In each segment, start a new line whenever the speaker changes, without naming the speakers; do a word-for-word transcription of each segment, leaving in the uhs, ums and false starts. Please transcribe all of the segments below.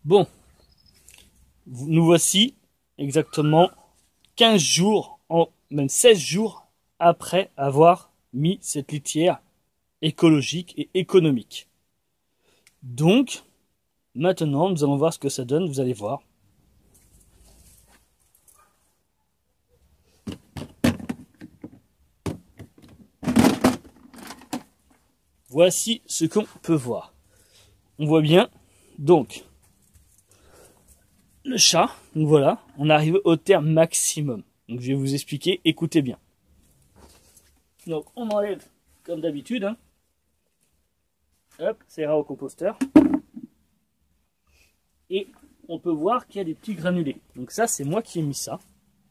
Bon, nous voici exactement quinze jours, en, même seize jours après avoir mis cette litière écologique et économique. Donc, maintenant, nous allons voir ce que ça donne, vous allez voir. Voici ce qu'on peut voir. On voit bien, donc, le chat, donc voilà, on arrive au terme maximum. Donc je vais vous expliquer, écoutez bien. Donc on enlève comme d'habitude, hein. Hop, ça ira au composteur. Et on peut voir qu'il y a des petits granulés. Donc ça, c'est moi qui ai mis ça.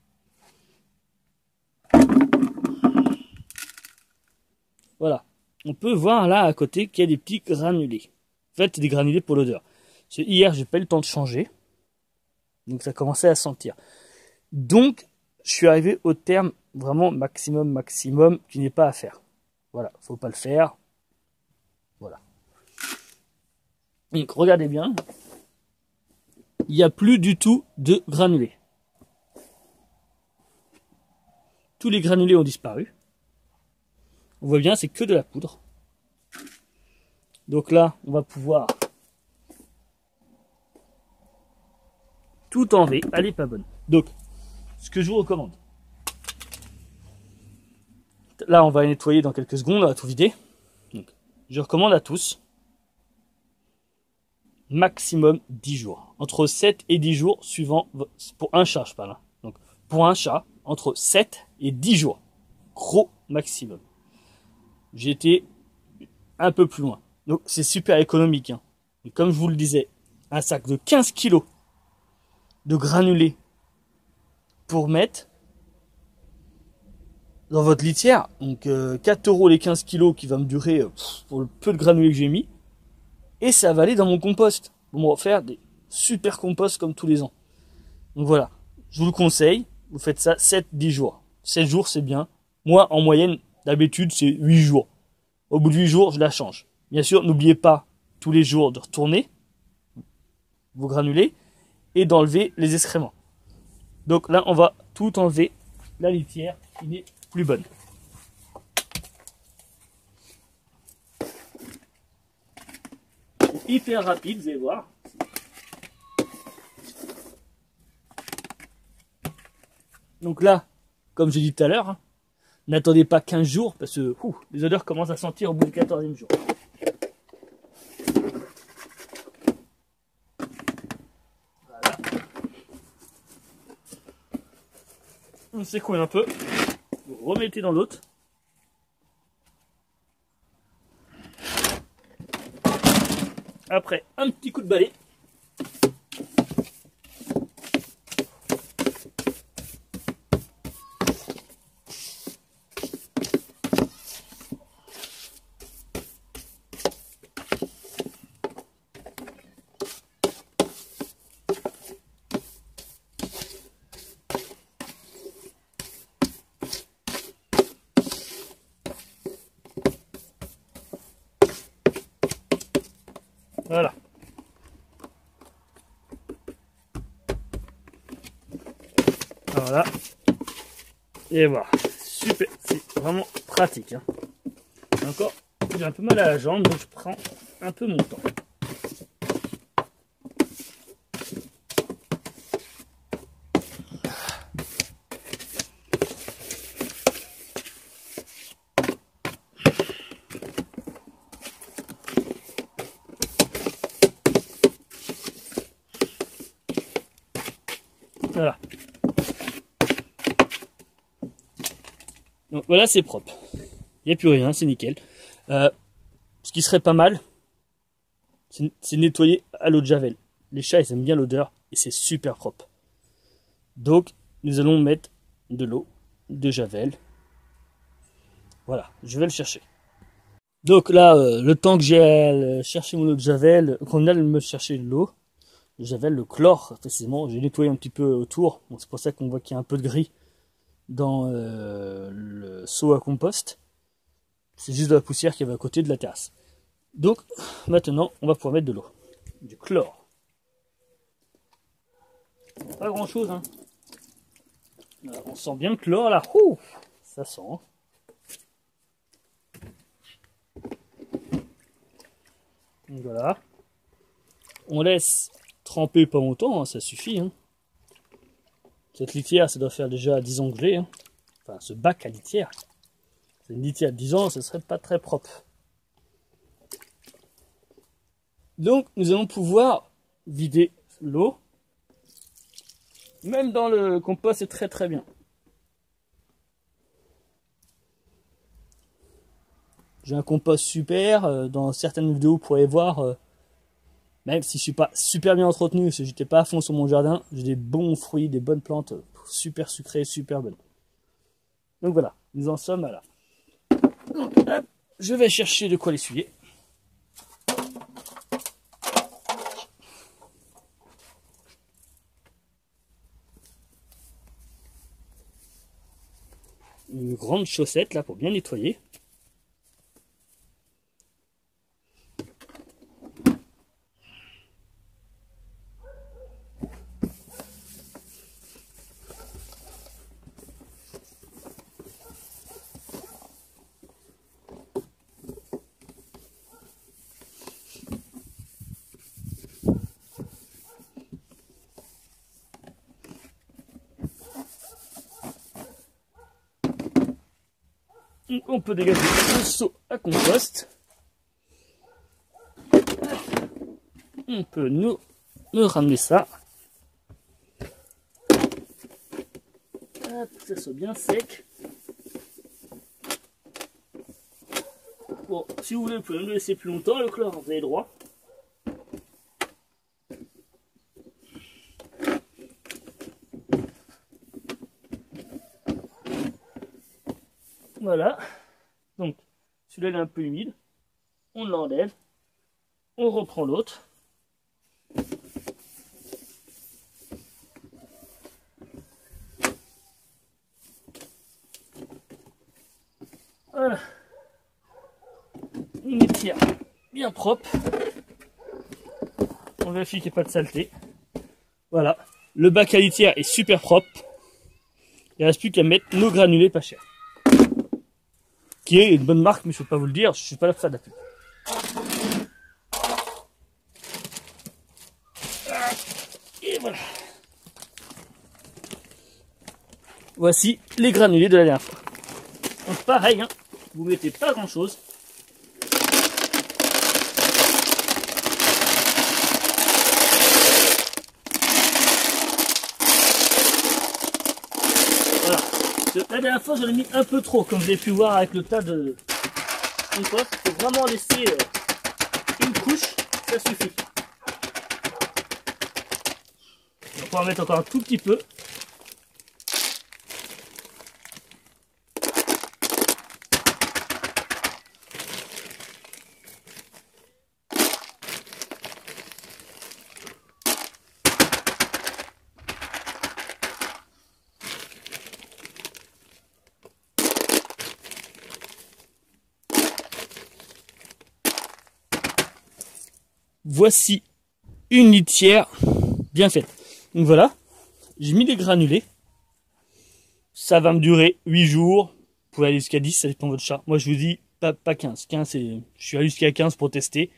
Voilà, on peut voir là à côté qu'il y a des petits granulés. En fait, c'est des granulés pour l'odeur. Hier, j'ai pas eu le temps de changer. Donc ça commençait à sentir. Donc, je suis arrivé au terme vraiment maximum, maximum, qui n'est pas à faire. Voilà, faut pas le faire. Voilà. Donc, regardez bien. Il n'y a plus du tout de granulés. Tous les granulés ont disparu. On voit bien, c'est que de la poudre. Donc là, on va pouvoir tout enlever. Elle n'est pas bonne. Donc, ce que je vous recommande. Là, on va nettoyer dans quelques secondes, on va tout vider. Donc, je recommande à tous. Maximum dix jours. Entre sept et dix jours, suivant, pour un chat, je parle. Donc, pour un chat, entre sept et dix jours. Gros maximum. J'ai été un peu plus loin. Donc, c'est super économique, hein. Et comme je vous le disais, un sac de quinze kilos de granulés pour mettre dans votre litière. Donc euh, quatre euros les quinze kilos qui va me durer euh, pour le peu de granulés que j'ai mis. Et ça va aller dans mon compost. Pour me faire des super composts comme tous les ans. Donc voilà, je vous le conseille. Vous faites ça sept à dix jours. sept jours c'est bien. Moi en moyenne d'habitude c'est huit jours. Au bout de huit jours je la change. Bien sûr n'oubliez pas tous les jours de retourner vos granulés et d'enlever les excréments. Donc là, on va tout enlever, la litière qui n'est plus bonne. C'est hyper rapide, vous allez voir. Donc là, comme j'ai dit tout à l'heure, hein, n'attendez pas quinze jours parce que ouh, les odeurs commencent à sentir au bout du quatorzième jour. On secoue un peu, vous remettez dans l'autre. Après, un petit coup de balai. Voilà. Voilà. Et voilà. Super. C'est vraiment pratique. Hein. Encore, j'ai un peu mal à la jambe, donc je prends un peu mon temps. Voilà. Donc voilà, c'est propre. Il n'y a plus rien, c'est nickel. Euh, ce qui serait pas mal, c'est nettoyer à l'eau de javel. Les chats, ils aiment bien l'odeur et c'est super propre. Donc, nous allons mettre de l'eau de javel. Voilà, je vais le chercher. Donc là, euh, le temps que j'ai à chercher mon eau de javel, qu'on aille me chercher de l'eau, le javel, le chlore, précisément, j'ai nettoyé un petit peu autour. Bon, c'est pour ça qu'on voit qu'il y a un peu de gris dans euh, le seau à compost. C'est juste de la poussière qui avait à côté de la terrasse. Donc, maintenant, on va pouvoir mettre de l'eau. Du chlore. Pas grand chose, hein. On sent bien le chlore là. Ouh, ça sent. Hein. Donc voilà. On laisse tremper pas longtemps, hein, ça suffit. Hein. Cette litière, ça doit faire déjà dix ans que je l'ai. Hein. Enfin, ce bac à litière. C'est une litière de dix ans, ce serait pas très propre. Donc, nous allons pouvoir vider l'eau. Même dans le compost, c'est très très bien. J'ai un compost super. Dans certaines vidéos, vous pourrez voir, même si je suis pas super bien entretenu, si j'étais pas à fond sur mon jardin, j'ai des bons fruits, des bonnes plantes, super sucrées, super bonnes. Donc voilà, nous en sommes à là. Donc, hop, je vais chercher de quoi l'essuyer. Une grande chaussette là pour bien nettoyer. On peut dégager le seau à compost. On peut nous, nous ramener ça. Hop, que ça soit bien sec. Bon, si vous voulez, vous pouvez me le laisser plus longtemps, le chlore, vous avez droit. Voilà. Donc, celui-là est un peu humide. On l'enlève. On reprend l'autre. Voilà. Une litière bien propre. On vérifie qu'il n'y ait pas de saleté. Voilà. Le bac à litière est super propre. Il ne reste plus qu'à mettre nos granulés pas chers. Qui est une bonne marque, mais je ne peux pas vous le dire, je ne suis pas là pour faire de la pub. Et voilà. Voici les granulés de la dernière fois. Donc pareil, hein, vous ne mettez pas grand chose. Voilà. La dernière fois, j'en ai mis un peu trop, comme vous avez pu voir avec le tas de compost. Il faut vraiment laisser une couche, ça suffit. On va pouvoir mettre encore un tout petit peu. Voici une litière bien faite. Donc voilà, j'ai mis des granulés. Ça va me durer huit jours. Vous pouvez aller jusqu'à dix, ça dépend de votre chat. Moi je vous dis pas, pas quinze. quinze c'est, je suis allé jusqu'à quinze pour tester.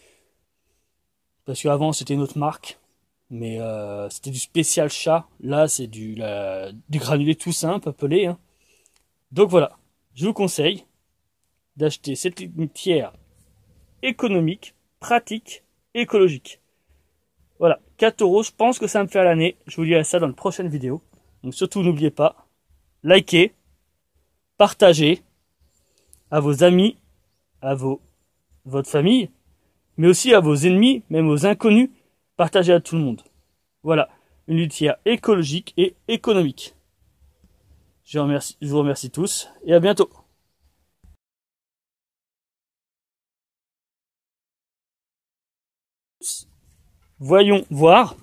Parce qu'avant c'était une autre marque. Mais euh, c'était du spécial chat. Là c'est du, la, du granulé tout simple, appelé. Hein. Donc voilà, je vous conseille d'acheter cette litière économique, pratique, écologique. Voilà, quatre euros, je pense que ça va me faire l'année. Je vous dirai ça dans une prochaine vidéo. Donc surtout, n'oubliez pas, likez, partagez à vos amis, à vos, votre famille, mais aussi à vos ennemis, même aux inconnus. Partagez à tout le monde. Voilà, une litière écologique et économique. Je vous remercie, je vous remercie tous et à bientôt. Voyons voir.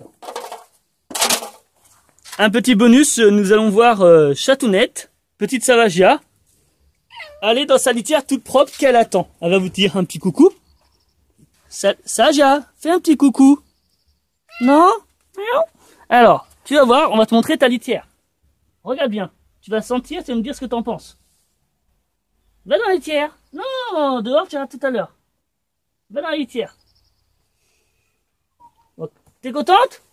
Un petit bonus, nous allons voir euh, Chatounette, petite Savagia, aller dans sa litière toute propre qu'elle attend. Elle va vous dire un petit coucou. Sa Savagia, fais un petit coucou. Non? Alors, tu vas voir, on va te montrer ta litière. Regarde bien. Tu vas sentir, tu vas me dire ce que t'en penses. Va dans la litière. Non, dehors, tu iras tout à l'heure. Va dans la litière. T'es contente?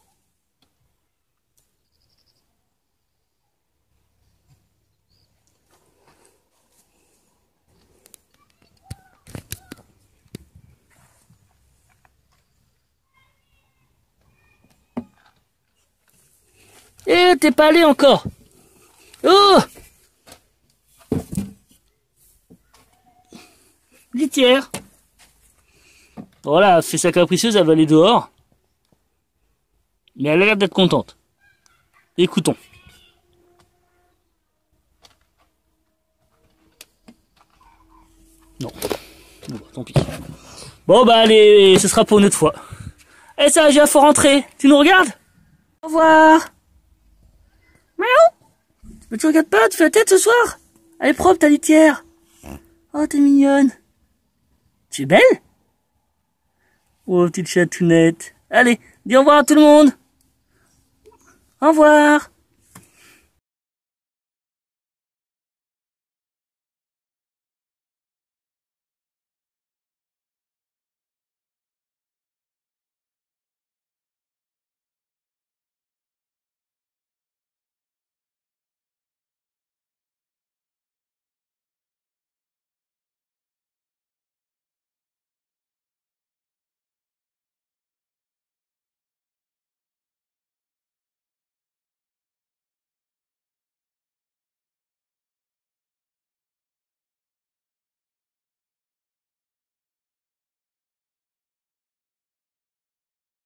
Eh, t'es pas allé encore. Oh! Litière. Voilà, elle fait sa capricieuse, elle va aller dehors. Mais elle a l'air d'être contente. Écoutons. Non. Bon, bah, tant pis. Bon, bah, allez, ce sera pour une autre fois. Eh, ça, j'ai faut rentrer. Tu nous regardes? Au revoir. Miaou. Mais tu regardes pas, tu fais la tête ce soir? Elle est propre, ta litière. Oh, t'es mignonne. Tu es belle? Oh, petite chatounette. Allez, dis au revoir à tout le monde. Au revoir.